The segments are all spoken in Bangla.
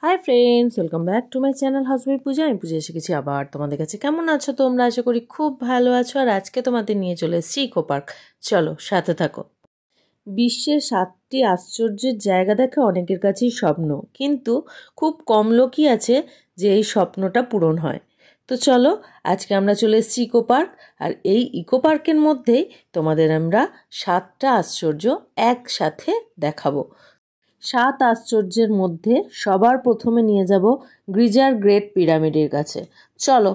High friends, welcome back to my channel housewife Puja. আমি পূজা এসে গেছি আবার তোমাদের কাছে। কেমন আছো তোমরা? আশা করি খুব ভালো আছো। আর আজকে তোমাদের নিয়ে চলে এসেছি ইকো পার্ক। চলো সাথে থাকো। বিশ্বের 7টি আশ্চর্যের জায়গা দেখা অনেকের কাছেই স্বপ্ন, কিন্তু খুব কম লোকই আছে যে এই স্বপ্নটা পূরণ হয়। তো চলো আজকে আমরা চলে এসেছি ইকো পার্ক। আর এই ইকো পার্কের মধ্যেই তোমাদের আমরা 7টা আশ্চর্য একসাথে দেখাবো। 7 আশ্চর্যের মধ্যে সবার প্রথমে নিয়ে যাব গিজার গ্রেট পিরামিডের কাছে। চলো।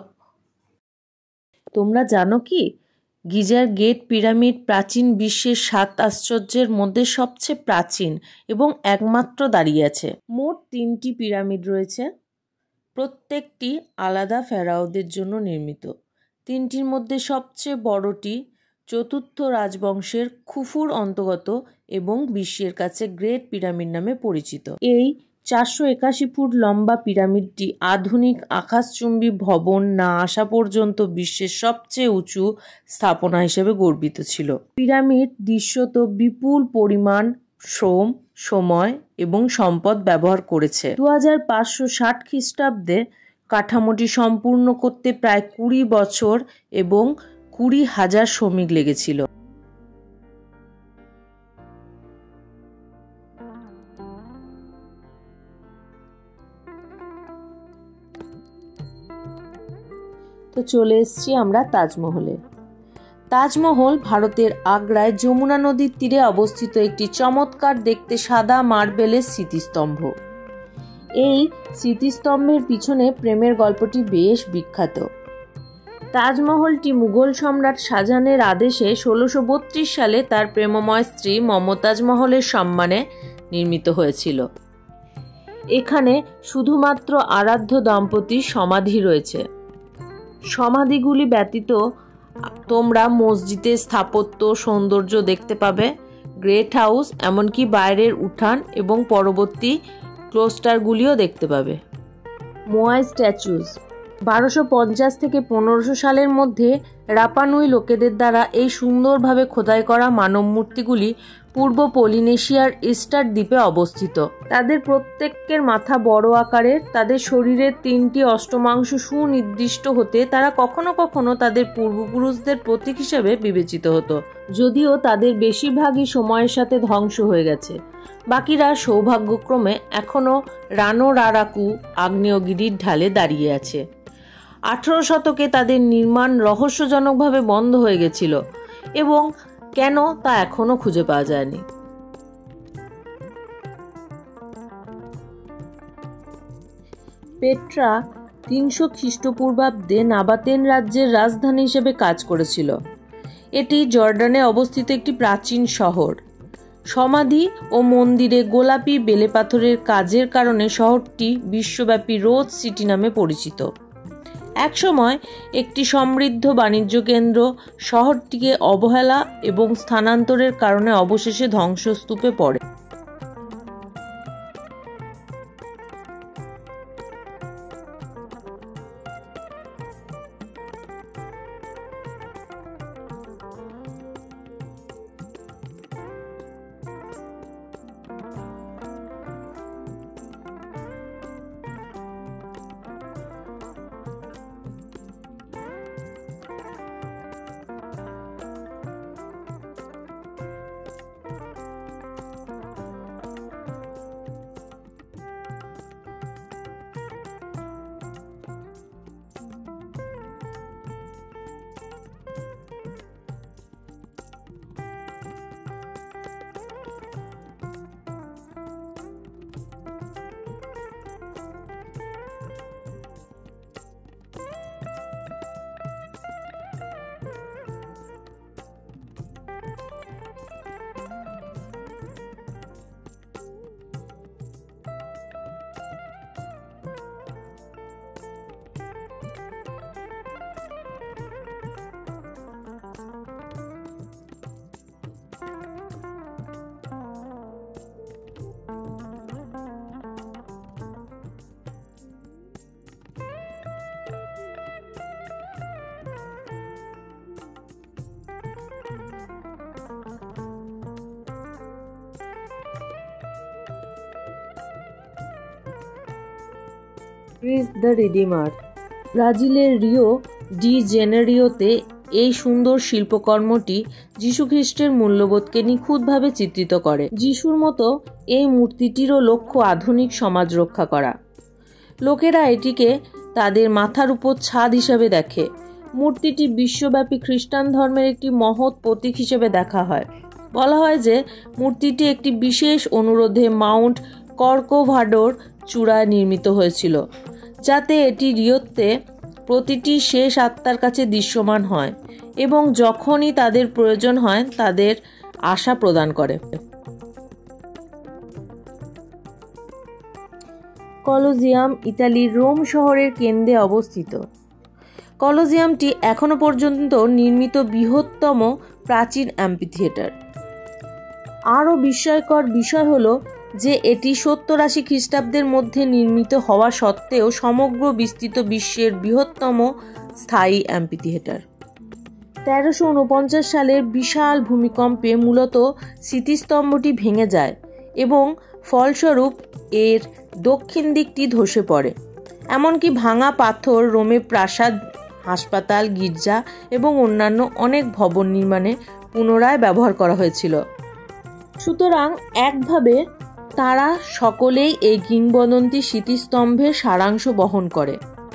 তোমরা জানো কি গিজার গ্রেট পিরামিড প্রাচীন বিশ্বের 7 আশ্চর্যের মধ্যে সবচেয়ে প্রাচীন এবং একমাত্র দাঁড়িয়ে আছে। মোট 3টি পিরামিড রয়েছে, প্রত্যেকটি আলাদা ফেরাওদের জন্য নির্মিত। 3টির মধ্যে সবচেয়ে বড়টি চতুর্থ রাজবংশের খুফুর অন্তর্গত এবং বিশ্বের কাছে গ্রেট পিরামিড নামে পরিচিত। এই 481 ফুট লম্বা পিরামিডটি আধুনিক আকাশচুম্বী ভবন না আসা পর্যন্ত বিশ্বের সবচেয়ে উঁচু স্থাপনা হিসেবে গর্বিত ছিল। পিরামিড দৃশ্যত বিপুল পরিমাণ শ্রম, সময় এবং সম্পদ ব্যবহার করেছে। 2560 খ্রিস্টাব্দে কাঠামোটি সম্পূর্ণ করতে প্রায় 20 বছর এবং 20,000 শ্রমিক লেগেছিল। তো চলে এসেছি আমরা তাজমহলে। তাজমহল ভারতের আগ্রায় যমুনা নদীর তীরে অবস্থিত একটি চমৎকার দেখতে সাদা মার্বেলের স্মৃতিস্তম্ভ। এই স্মৃতিস্তম্ভের পিছনে প্রেমের গল্পটি বেশ বিখ্যাত। তাজমহলটি মুঘল সম্রাট শাহজাহানের আদেশে 1632 সালে তার প্রেমময় স্ত্রী মমতাজ মহলের সম্মানে নির্মিত হয়েছিল। এখানে শুধুমাত্র আরাধ্য দম্পতির সমাধি রয়েছে। সমাধিগুলি ব্যতীত তোমরা মসজিদের স্থাপত্য সৌন্দর্য দেখতে পাবে, গ্রেট হাউস, এমনকি বাইরের উঠান এবং পরবর্তী ক্লোস্টারগুলিও দেখতে পাবে। মোয়াই স্ট্যাচুজ 1250 থেকে 1500 সালের মধ্যে রাপানুই লোকেদের দ্বারা এই সুন্দরভাবে খোদাই করা মানব মূর্তিগুলি পূর্ব পলিনেশিয়ার ইস্টার দ্বীপে অবস্থিত। তাদের প্রত্যেকের মাথা বড় আকারের, তাদের শরীরের 3টি অষ্টমাংশ সুনির্দিষ্ট হতে তারা কখনো কখনো তাদের পূর্বপুরুষদের প্রতীক হিসেবে বিবেচিত হতো, যদিও তাদের বেশিরভাগই সময়ের সাথে ধ্বংস হয়ে গেছে। বাকিরা সৌভাগ্যক্রমে এখনও রানো রারাকু আগ্নেয়গিরির ঢালে দাঁড়িয়ে আছে। 18 শতকে তাদের নির্মাণ রহস্যজনকভাবে বন্ধ হয়ে গেছিল এবং কেন তা এখনো খুঁজে পাওয়া যায়নি। পেট্রা 300 খ্রিস্টপূর্বাব্দে নাবাতেন রাজ্যের রাজধানী হিসেবে কাজ করেছিল। এটি জর্ডানে অবস্থিত একটি প্রাচীন শহর। সমাধি ও মন্দিরে গোলাপি বেলে পাথরের কাজের কারণে শহরটি বিশ্বব্যাপী রোজ সিটি নামে পরিচিত। একসময় একটি সমৃদ্ধ বাণিজ্য কেন্দ্র, শহরটিকে অবহেলা এবং স্থানান্তরের কারণে অবশেষে ধ্বংসস্তূপে পড়ে। Christ the Redeemer. ব্রাজিলের রিও ডি জেনেরিওতে এই সুন্দর শিল্পকর্মটি যীশুখ্রিস্টের মূল্যবোধকে নিখুঁতভাবে চিত্রিত করে। যিশুর মতো এই মূর্তিটিরও লক্ষ্য আধুনিক সমাজ রক্ষা করা। লোকেরা এটিকে তাদের মাথার উপর ছাদ হিসাবে দেখে। মূর্তিটি বিশ্বব্যাপী খ্রিস্টান ধর্মের একটি মহৎ প্রতীক হিসেবে দেখা হয়। বলা হয় যে মূর্তিটি একটি বিশেষ অনুরোধে মাউন্ট কর্কোভাডোর চূড়ায় নির্মিত হয়েছিল, যাতে এটি রিওতে প্রতিটি শেষ আত্মার কাছে দৃশ্যমান হয় এবং যখনই তাদের প্রয়োজন হয় তাদের আশা প্রদান করে। কলোজিয়াম ইতালির রোম শহরের কেন্দ্রে অবস্থিত। কলোজিয়ামটি এখনো পর্যন্ত নির্মিত বৃহত্তম প্রাচীন অ্যাম্পিথিয়েটার। আরও বিস্ময়কর বিষয় হলো যে এটি 70-80 খ্রিস্টাব্দের মধ্যে নির্মিত হওয়া সত্ত্বেও সমগ্র বিস্তৃত বিশ্বের বৃহত্তম স্থায়ী অ্যাম্পিথিয়েটার। 1349 সালের বিশাল ভূমিকম্পে মূলত স্মৃতিস্তম্ভটি ভেঙে যায় এবং ফলস্বরূপ এর দক্ষিণ দিকটি ধসে পড়ে। এমনকি ভাঙা পাথর রোমে প্রাসাদ, হাসপাতাল, গির্জা এবং অন্যান্য অনেক ভবন নির্মাণে পুনরায় ব্যবহার করা হয়েছিল। সুতরাং একভাবে তারা সকলেই এই কিংবদন্তি স্মৃতিস্তম্ভের সারাংশ বহন করে।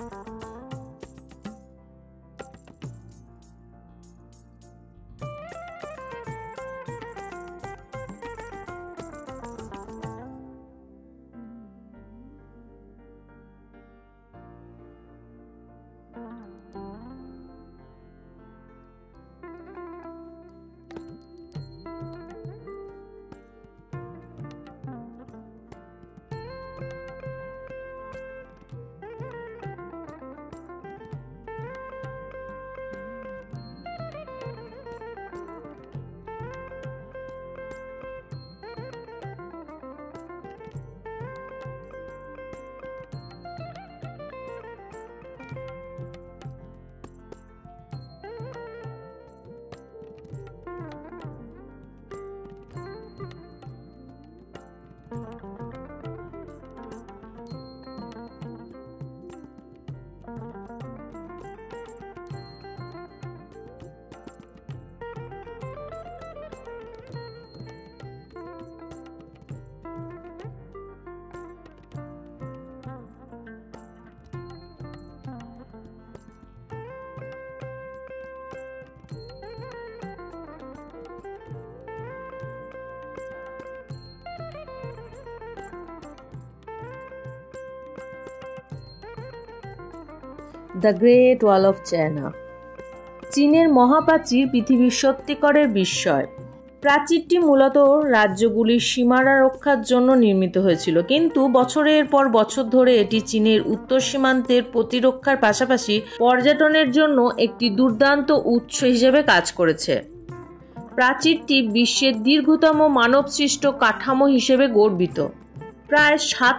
The Great Wall of China. চীনের মহাপ্রাচীর পৃথিবীর সত্যিকারের বিস্ময়। প্রাচীরটি মূলত রাজ্যগুলির সীমানা রক্ষার জন্য নির্মিত হয়েছিল, কিন্তু বছরের পর বছর ধরে এটি চীনের উত্তর সীমান্তের প্রতিরক্ষার পাশাপাশি পর্যটনের জন্য একটি দুর্দান্ত উৎস হিসেবে কাজ করেছে। প্রাচীরটি বিশ্বের দীর্ঘতম মানবসৃষ্ট কাঠামো হিসেবে গর্বিত। প্রায়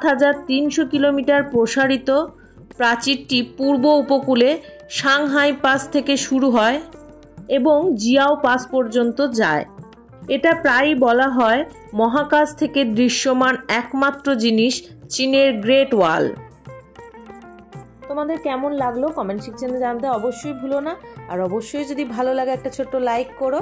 7300 কিলোমিটার প্রসারিত প্রাচীরটি পূর্ব উপকূলে সাংহাই পাস থেকে শুরু হয় এবং জিয়াও পাস পর্যন্ত যায়। এটা প্রায়ই বলা হয় মহাকাশ থেকে দৃশ্যমান একমাত্র জিনিস চীনের গ্রেট ওয়াল। তোমাদের কেমন লাগলো কমেন্ট সেকশনে জানতে অবশ্যই ভুলো না, আর অবশ্যই যদি ভালো লাগে একটা ছোট্ট লাইক করো।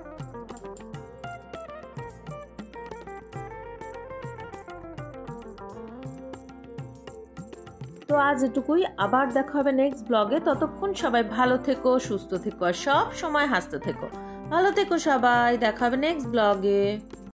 তো আজ এটুকুই, আবার দেখা হবে নেক্সট ব্লগে। ততক্ষণ সবাই ভালো থেকো, সুস্থ থেকো, আর সব সময় হাসতে থেকো। ভালো থেকো সবাই, দেখা হবে নেক্সট ব্লগে।